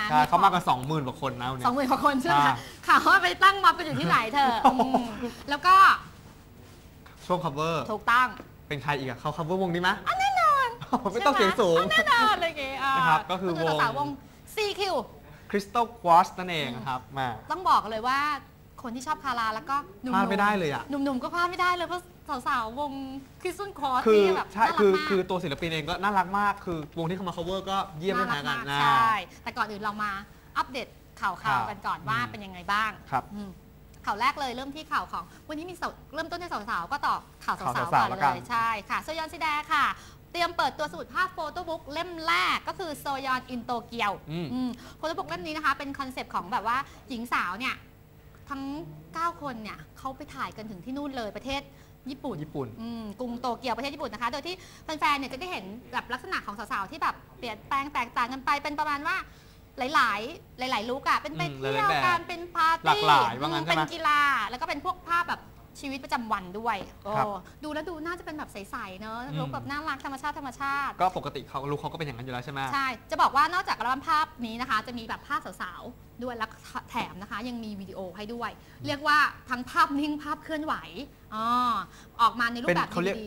ใช่เขามากัน20,000 กว่าคนนะเนี่ย 20,000 กว่าคนใช่ไหมข่าวว่าไปตั้งม็อบกันอยู่ที่ไหนเธอแล้วก็ช่วง cover ถูกต้องเป็นใครอีกอะเขา cover วงนี้ไหมแน่นอนไม่ต้องเสียงสูงแน่นอนเลยนะครับก็คือวง CQ Crystal Quartz นั่นเองครับมาต้องบอกเลยว่าคนที่ชอบคาราแล้วก็พลาดไม่ได้เลยอะหนุ่มๆก็พลาดไม่ได้เลยเพราะสาวๆวง Crystal Quartz ที่แบบใช่คือตัวศิลปินเองก็น่ารักมากคือวงที่เขามา cover ก็เยี่ยมไม่แพ้กันนะใช่แต่ก่อนอื่นเรามาอัปเดตข่าวกันก่อนว่าเป็นยังไงบ้างครับข่าวแรกเลยเริ่มที่ข่าวของวันนี้มีเริ่มต้นที่สาวๆก็ต่อข่าวสาวๆก่อนเลยใช่ค่ะโซยอนซิแดค่ะเตรียมเปิดตัวสมุดภาพโฟโต้บุ๊กเล่มแรกก็คือโซยอนอินโตเกียวโฟโต้บุ๊กเล่มนี้นะคะเป็นคอนเซปต์ของแบบว่าหญิงสาวเนี่ยทั้ง9 คนเนี่ยเขาไปถ่ายกันถึงที่นู่นเลยประเทศญี่ปุ่นกรุงโตเกียวประเทศญี่ปุ่นนะคะโดยที่แฟนๆเนี่ยจะได้เห็นแบบลักษณะของสาวๆที่แบบเปลี่ยนแปลงแตกต่างกันไปเป็นประมาณว่าหลายลุกอ่ะเป็นไปเที่ยวกันเป็นปาร์ตี้เป็นกีฬาแล้วก็เป็นพวกภาพแบบชีวิตประจำวันด้วยดูแล้วดูน่าจะเป็นแบบใสๆเนอะลุกแบบน่ารักธรรมชาติก็ปกติเขาลุกเขาก็เป็นอย่างนั้นอยู่แล้วใช่ไหมใช่จะบอกว่านอกจากอัลบั้มภาพนี้นะคะจะมีแบบภาพสาวๆด้วยแล้วแถมนะคะยังมีวิดีโอให้ด้วยเรียกว่าทั้งภาพนิ่งภาพเคลื่อนไหวออกมาในรูปแบบ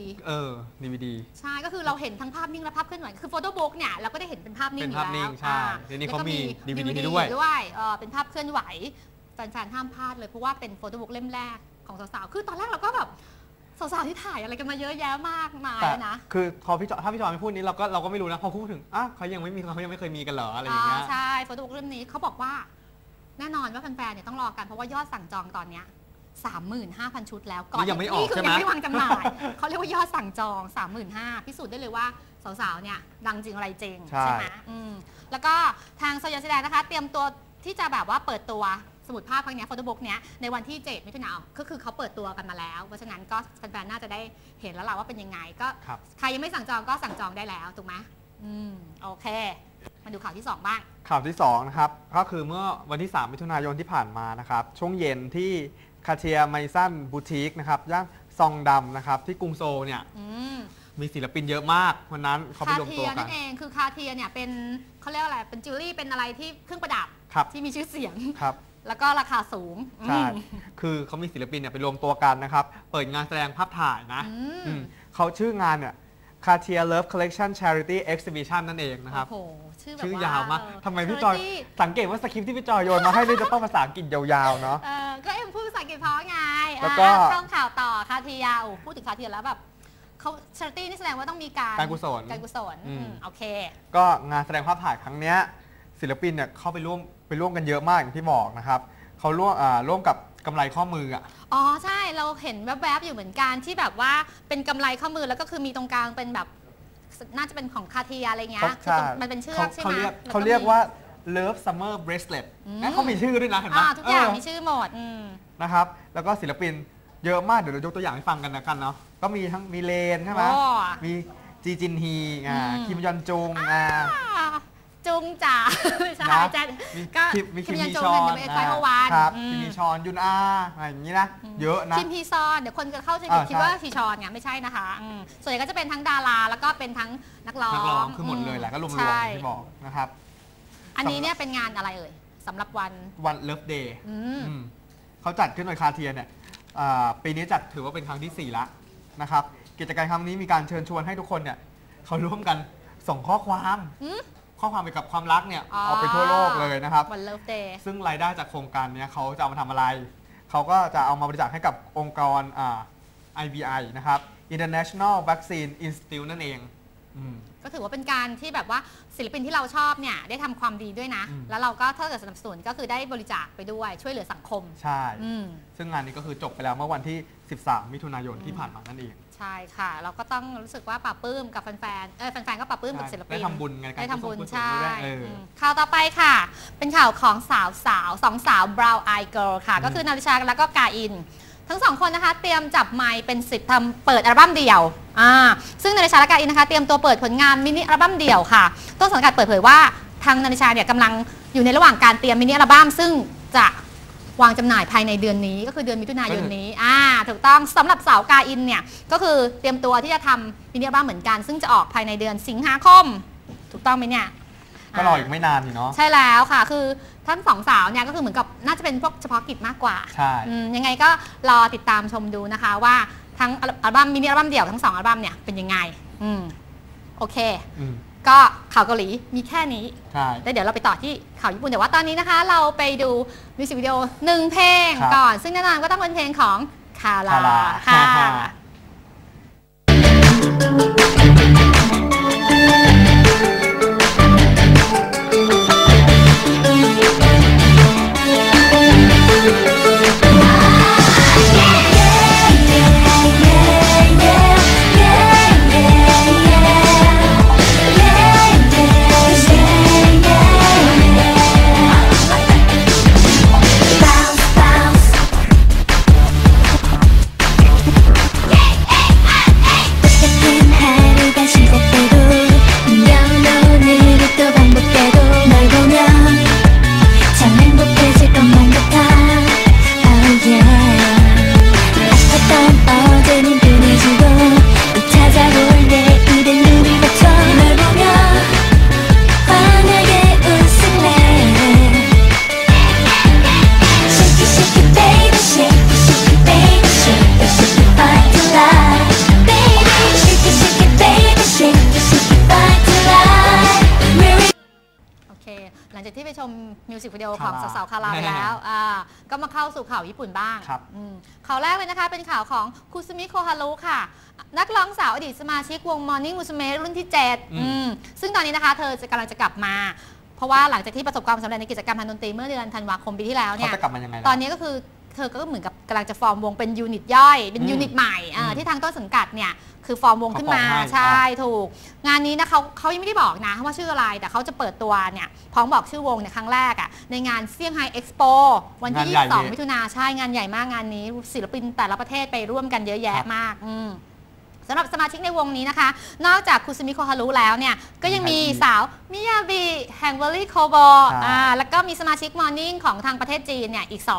DVD ใช่ก็คือเราเห็นทั้งภาพนิ่งและภาพเคลื่อนไหวคือโฟโต้บุ๊กเนี่ยเราก็ได้เห็นเป็นภาพนิ่งอยู่แล้วใช่เดี๋ยวนี้เขามี DVD ด้วยเป็นภาพเคลื่อนไหวแฟนๆห้ามพลาดเลยเพราะว่าเป็นโฟโต้บุ๊กเล่มแรกของสาวๆคือตอนแรกเราก็แบบสาวๆที่ถ่ายอะไรกันมาเยอะแยะมากมายนะคือถ้าพี่จอยไม่พูดนี้เราก็ไม่รู้นะพอพูดถึงเขายังไม่เคยมีกันเหรออะไรอย่างเงี้ยใช่โฟโต้บุ๊กเล่มนี้เขาบอกว่าแน่นอนว่าแฟนๆเนี่ยต้องรอกันเพราะว่ายอดสั่งจองตอนเนี้ย35,000 ชุดแล้วก่อนยังไม่ออกใช่ไหมยังไม่วางจำหน่ายเขาเรียกว่ายอดสั่งจอง 35,000พิสูจน์ได้เลยว่าสาวๆเนี่ยดังจริงอะไรจริงใช่ไหมแล้วก็ทางโซยอนซิแดนะคะเตรียมตัวที่จะแบบว่าเปิดตัวสมุดภาพครั้งนี้โฟโต้บุ๊กเนี้ยในวันที่7 มิถุนายนก็คือเขาเปิดตัวกันมาแล้วเพราะฉะนั้นก็แฟนๆน่าจะได้เห็นแล้วล่ะว่าเป็นยังไงก็ใครยังไม่สั่งจองก็สั่งจองได้แล้วถูกไหมโอเคมาดูข่าวที่2บ้างข่าวที่2นะครับก็คือเมื่อวันที่3 มิถุนายนที่ผ่านมานะครับช่วงเย็นที่คาเทียไมซันบูติกนะครับย่านซองดำนะครับที่กรุงโซลเนี่ยมีศิลปินเยอะมากวันนั้นเขาไปรวมตัวกันนั่นเองคือคาเทียเนี่ยเป็นเขาเรียกอะไรเป็นจิวเวลรี่เป็นอะไรที่เครื่องประดับที่มีชื่อเสียงแล้วก็ราคาสูงใช่คือเขามีศิลปินเนี่ยไปรวมตัวกันนะครับเปิดงานแสดงภาพถ่ายนะเขาชื่องานเนี่ย Cartier Love Collection Charity Exhibition นั่นเองนะครับโอ้โหชื่อยาวมากทำไมพี่จอยสังเกตว่าสคริปต์ที่พี่จอยโยนมาให้นี่จะต้องภาษาอังกฤษยาวๆเนาะก็เอ็มพูดภาษาอังกฤษเพราะไงแล้วก็เข้าข่าวต่อคาเทียพูดถึงคาเทียแล้วแบบเขาชาริตี้นี่แสดงว่าต้องมีการกุศลโอเคก็งานแสดงภาพถ่ายครั้งนี้ศิลปินเนี่ยเข้าไปร่วมกันเยอะมากอย่างที่บอกนะครับเขาร่วมกับกำไรข้อมืออ๋อใช่เราเห็นแวบๆอยู่เหมือนกันที่แบบว่าเป็นกำไรข้อมือแล้วก็คือมีตรงกลางเป็นแบบน่าจะเป็นของคาเทียอะไรเงี้ยมันเป็นเชือกใช่ไหมเขาเรียกว่า Love Summer Bracelet เขามีชื่อด้วยนะเห็นไหมทุกอย่างมีชื่อหมดนะครับแล้วก็ศิลปินเยอะมากเดี๋ยวเรายกตัวอย่างให้ฟังกันนะกันเนาะก็มีทั้งมีเลนใช่ไหมมีจีจินฮีคิมยอนจุงจุงจ๋าใช่จ้ะก็มีคิมฮีชอนครับคิมฮีชอนยุนอาอะไรอย่างนี้นะเยอะนะคิมฮีซอนเดี๋ยวคนจะเข้าใจผิดคิดว่าฮีชอนเนี่ยไม่ใช่นะคะส่วนใหญ่ก็จะเป็นทั้งดาราแล้วก็เป็นทั้งนักร้องคือหมดเลยแหละก็รวมๆที่บอกนะครับอันนี้เนี่ยเป็นงานอะไรเอ่ยสำหรับวันเลิฟเดย์เขาจัดขึ้นโดยคาเทียเนี่ยปีนี้จัดถือว่าเป็นครั้งที่4แล้วนะครับกิจกรรมครั้งนี้มีการเชิญชวนให้ทุกคนเนี่ยเขาร่วมกันส่งข้อความเกี่ยวกับความรักเนี่ยออกไปทั่วโลกเลยนะครับซึ่งรายได้จากโครงการนี้เขาจะเอามาทำอะไรเขาก็จะเอามาบริจาคให้กับองค์กรIVI นะครับ International Vaccine Institute นั่นเองก็ถือว่าเป็นการที่แบบว่าศิลปินที่เราชอบเนี่ยได้ทำความดีด้วยนะแล้วเราก็ถ้าเกิดสนับสนุนก็คือได้บริจาคไปด้วยช่วยเหลือสังคมใช่ซึ่งงานนี้ก็คือจบไปแล้วเมื่อวันที่13 มิถุนายนที่ผ่านมานั่นเองใช่ค่ะเราก็ต้องรู้สึกว่าปลาปลื้มกับแฟนๆก็ปลาปลื้มกับศิลปินได้ทำบุญไงได้ทำบุญใช่ข่าวต่อไปค่ะเป็นข่าวของสาวสองสาว Brown Eye Girl ค่ะก็คือนาริชาแล้วก็กาอินทั้ง2คนนะคะเตรียมจับไมค์เป็นสิทธิ์ทำเปิดอัลบั้มเดี่ยวซึ่งนาริชาและกาอินนะคะเตรียมตัวเปิดผลงานมินิอัลบั้มเดี่ยวค่ะต้นสังกัดเปิดเผยว่าทางนาริชาเนี่ยกำลังอยู่ในระหว่างการเตรียมมินิอัลบั้มซึ่งจะวางจำหน่ายภายในเดือนนี้ก็คือเดือนมิถุนายนนี้ถูกต้องสำหรับสาวกาอินเนี่ยก็คือเตรียมตัวที่จะทำมินิอัลบั้มเหมือนกันซึ่งจะออกภายในเดือนสิงหาคมถูกต้องไหมเนี่ยก็รออีกไม่นานอยู่เนาะใช่แล้วค่ะคือทั้งสองสาวเนี่ยก็คือเหมือนกับน่าจะเป็นพวกเฉพาะกิจมากกว่าใช่ยังไงก็รอติดตามชมดูนะคะว่าทั้งอัลบั้มมินิอัลบั้มเดี่ยวทั้ง2อัลบั้มเนี่ยเป็นยังไงโอเคก็ข่าวเกาหลีมีแค่นี้ใช่แล้วเดี๋ยวเราไปต่อที่ข่าวญี่ปุ่นแต่ว่าตอนนี้นะคะเราไปดูมิวสิกวิดีโอ1เพลงก่อนซึ่งแน่นอนก็ต้องเป็นเพลงของคาราค่ะหลังจากที่ไปชมมิวสิกวิดีโอของสาวๆคาราไปแล้วก็มาเข้าสู่ข่าวญี่ปุ่นบ้างข่าวแรกเลยนะคะเป็นข่าวของคุซุมิโคฮารุค่ะนักร้องสาวอดีตสมาชิกวง Morning Musume รุ่นที่7ซึ่งตอนนี้นะคะเธอกำลังจะกลับมาเพราะว่าหลังจากที่ประสบความสำเร็จในกิจกรรมทางดนตรีเมื่อเดือนธันวาคมปีที่แล้วเนี่ยตอนนี้ก็คือเธอก็เหมือนกับกำลังจะฟอร์มวงเป็นยูนิตย่อยเป็นยูนิตใหม่ที่ทางต้นสังกัดเนี่ยคือฟอร์มวงขึ้นมาใช่ถูกงานนี้นะเขายังไม่ได้บอกนะว่าชื่ออะไรแต่เขาจะเปิดตัวเนี่ยพร้อมบอกชื่อวงในครั้งแรกในงานเซี่ยงไฮ้เอ็กซ์โปวันที่22 มิถุนายนใช่งานใหญ่มากงานนี้ศิลปินแต่ละประเทศไปร่วมกันเยอะแยะมากสำหรับสมาชิกในวงนี้นะคะนอกจากคุซุมิโคฮารุแล้วเนี่ยก็ยังมีสาวมิยาบิแห่งเวอร์ลี่โคโบแล้วก็มีสมาชิกมอร์นิ่งของทางประเทศจีนเนี่ยอีก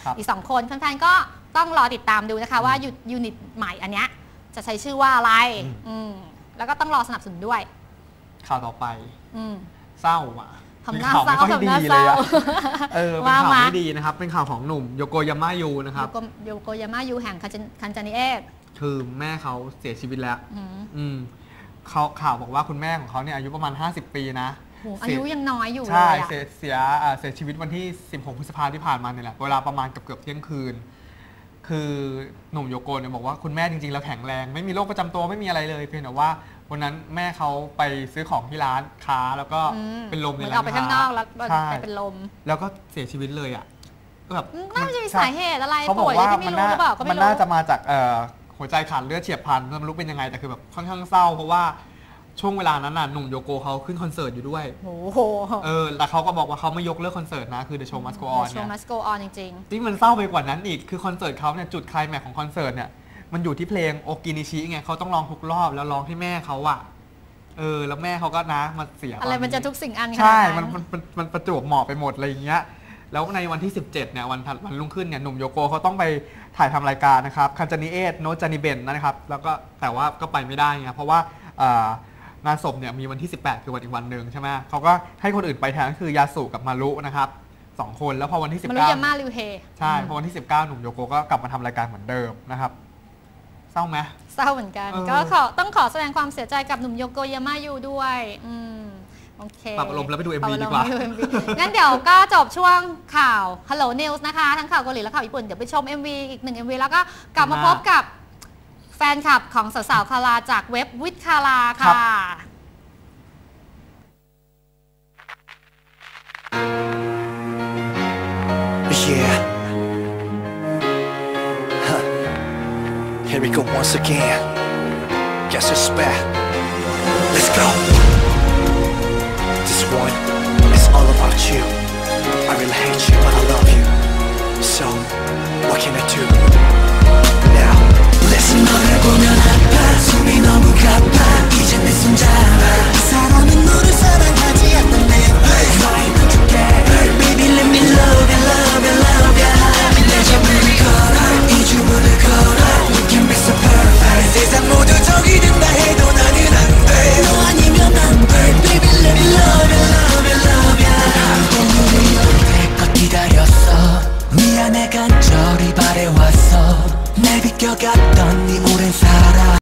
2คนแฟนๆก็ต้องรอติดตามดูนะคะว่ายูนิตใหม่อันเนี้ยจะใช้ชื่อว่าอะไรแล้วก็ต้องรอสนับสนุนด้วยข่าวต่อไปเศร้าอ่ะทำหน้าเศร้าทำหน้าเศร้าเป็นข่าวไม่ดีนะครับเป็นข่าวของหนุ่มโยโกยาม่ายูนะครับโยโกยาม่ายูแห่งคันจานิเอตคือแม่เขาเสียชีวิตแล้วเขาข่าวบอกว่าคุณแม่ของเขาเนี่ยอายุประมาณ50 ปีนะอายุยังน้อยอยู่เลยใช่เสียชีวิตวันที่16 พฤษภาคมที่ผ่านมาเนี่ยแหละเวลาประมาณเกือบเที่ยงคืนคือหนุ่มโยโกเนี่ยบอกว่าคุณแม่จริงๆแล้วแข็งแรงไม่มีโรคประจำตัวไม่มีอะไรเลยเพียงแต่ว่าวันนั้นแม่เขาไปซื้อของที่ร้านค้าแล้วก็เป็นลมในร้านค้าออกไปข้างนอกแล้วไปเป็นลมแล้วก็เสียชีวิตเลยแบบน่าจะมีสาเหตุอะไรเขาบอกว่ามันน่าจะมาจากหัวใจขาดเลือดเฉียบพลันไม่รู้เป็นยังไงแต่คือแบบค่อนข้างเศร้าเพราะว่าช่วงเวลานั้นน่ะหนุ่มโยโกเขาขึ้นคอนเสิร์ตอยู่ด้วยโอ้โหแต่เขาก็บอกว่าเขาไม่ยกเลิกคอนเสิร์ตนะคือ The Show Must Go On เนี่ย The Show Must Go On จริงๆที่มันเศร้าไปกว่านั้นอีกคือคอนเสิร์ตเขาเนี่ยจุดไคลแม็กซ์ของคอนเสิร์ตเนี่ยมันอยู่ที่เพลงโอกินิชิไงเขาต้องร้องทุกรอบแล้วร้องให้แม่เขาแล้วแม่เขาก็นะมาเสียอะไรมันจะทุกสิ่งอันใช่มันประจวบเหมาะไปหมดอะไรอย่างเงี้ยแล้วในวันที่17เนี่ยวันรุ่งขึ้นเนี่ยหนุ่มโยโกเขาต้องไปถ่ายทำรายการนะครับคันจานิเอตโนจานิเบนนะครับแล้วก็แต่ว่าก็ไปไม่ได้ไงเพราะว่างานศพเนี่ยมีวันที่18คือวันอีกวันหนึ่งใช่ไหมเขาก็ให้คนอื่นไปแทนก็คือยาสุกับมารุนะครับ2คนแล้วพอวันที่19 มารุยาม่าริวเฮใช่พอวันที่19หนุ่มโยโกก็กลับมาทำรายการเหมือนเดิมนะครับเศร้าไหมเศร้าเหมือนกันก็ต้องขอแสดงความเสียใจกับหนุ่มโยโกยาม่ายูด้วยโอเคปรับอารมณ์แล้วไปดู MV ดีกว่างั้นเดี๋ยวก็จบช่วงข่าว Hello News นะคะทั้งข่าวเกาหลีและข่าวญี่ปุ่นเดี๋ยวไปชม MV อีก1 MV แล้วก็กลับมาพบกับแฟนคลับของสาวๆคาราจากเว็บวิทคาราค่ะ Yeah. Here we go once again. Guess it's back. Let's go. This one is all about you. I really hate you, but I love you. So, what can I do? Now, listen. 너를 보면 아파, 숨이 너무 가빠. 이제 내 손 잡아. 사람은 너를 사랑하지 않는 내 너의 멈출게. Baby, let me love you, love you, love you. 내 전부를 걸어, 이 주문을 걸어. We can be so perfect. 세상 모두 저기 된다 해도 나는 안 돼. 너 아니면 안 돼. Baby, let me love you, love you. 기다렸어 미안해 간절히 바래왔어 날 비껴갔던 네 오랜 사랑